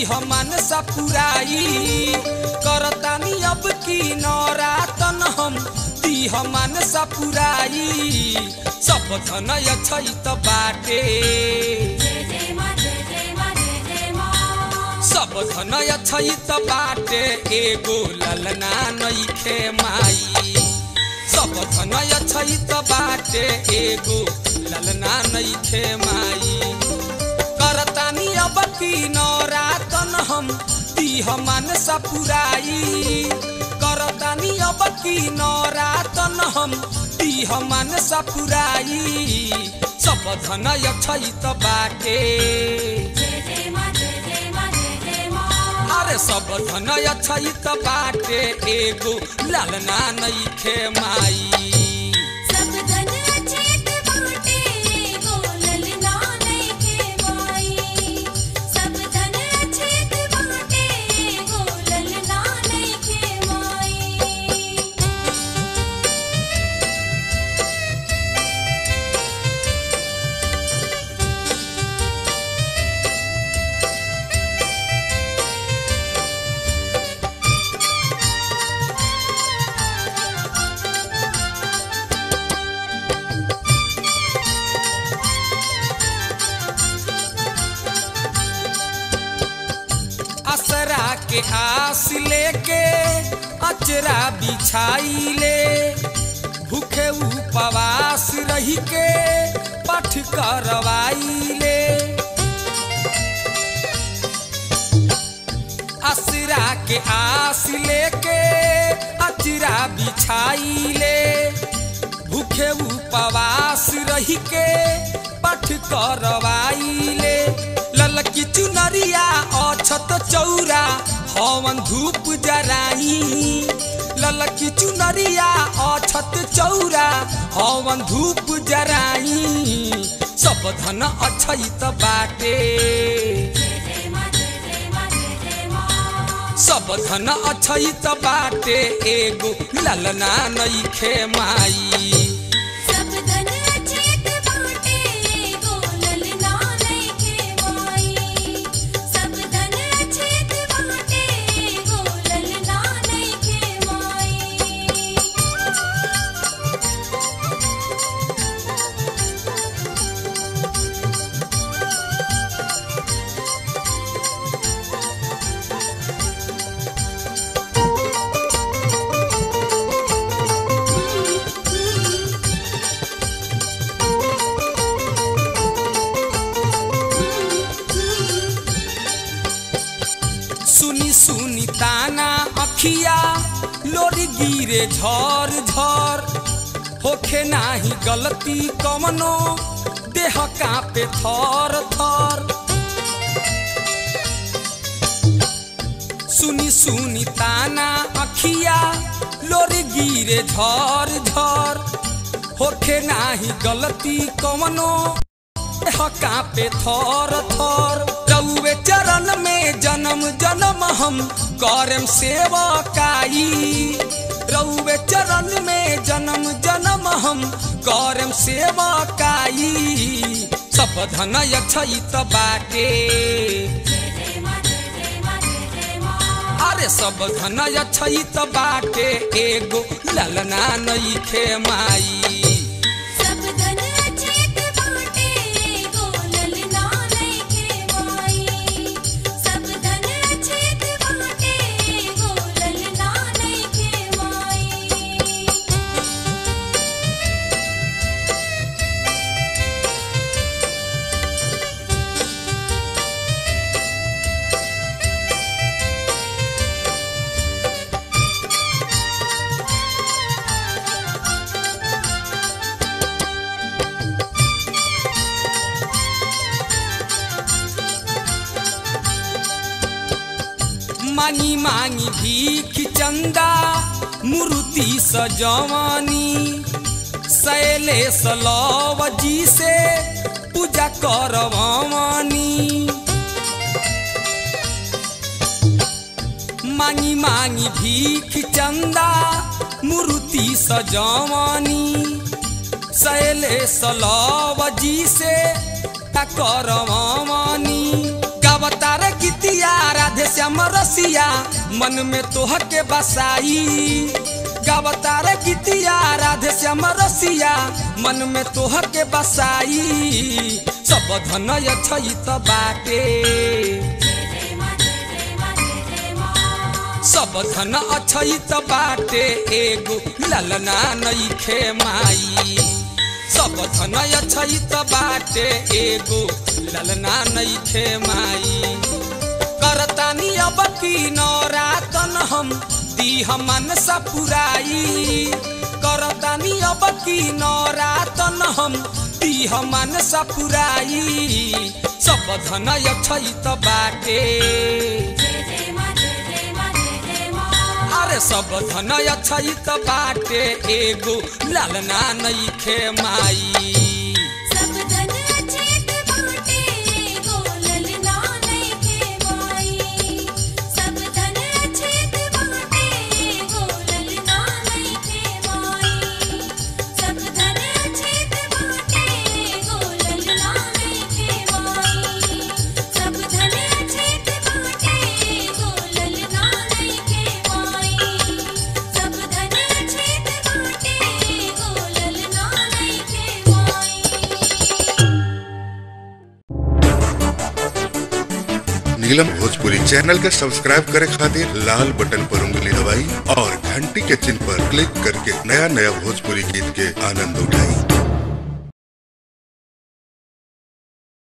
मन सपुराई करतानी अब की नौरातन हम दीह मन सपुराई सब धन अछैत बाटे सब धन अछैत बाटे एगो ललना नइखे माई सब धन अछैत बाटे एगो ललना नइखे माई करतानी अब की नौरातन हम दीह मन सपुराई करतानी अब की नौरातन हम दीह मन सपुराई सब धन अछैत बाटे अरे सब धन अछैत बाटे एगो ललना नइखे माई असरा के आस लेके अचरा बिछाई ले भूखे उपवास रही के पठ करवाई ले असरा के आस लेके अचरा बिछाई ले भूखे उपवास रही के पठ करवाई ले ललकी चुनरिया अछत चौरा हवन धूप जराई ललकी चुनरिया अछत चौरा हवन धूप जराई सब धन अछैत बाटे सब धन अछैत बाटे एगो ललना नइखे माई सुनी सुनी ताना अखिया लोरी गिरे झर झर होखे नाही गलती कमनो देह कांपे थर थर सुनी सुनी ताना अखिया लोरी गिरे झर झर होखे नाही गलती कमनो देह कांपे थर थर रउवे चरण में जन्म जन्म हम करम सेवकाई रउवे चरण में जन्म जन्म हम करम सेवकाई सब धन अछैत बाटे अरे सब धन अछैत बाटे एगो ललना नइखे माई मांगी मांगी भीख चंदा मूर्ति सजवानी शैलेश लव जी से पूजा करवानी मांगी मांगी भीख चंदा मूर्ति सजवानी शैलेश लव जी से करवानी गवतारे गीतिया राधे श्याम रसिया मन में तोह के बसाई। गवतारे गीतिया राधे श्याम रसिया मन में तोह के बसाई। सब धन अछैत बाटे सब धन अछैत बाटे एगो ललना नइखे माई। सब धन अछैत बाटे एगो ललना नइखे माई। करतानी अब की नौरातन हम दीह मनसा पुराई। करतानी अब की नौरातन हम दीह मनसा पुराई। सब धन अछैत बाटे अरे सब धन अछैत बाटे एगो ललना नइखे माई। नीलम भोजपुरी चैनल के सब्सक्राइब करे खातिर लाल बटन पर उंगली दबाई और घंटी के चिन्ह पर क्लिक करके नया नया भोजपुरी गीत के आनंद उठाई।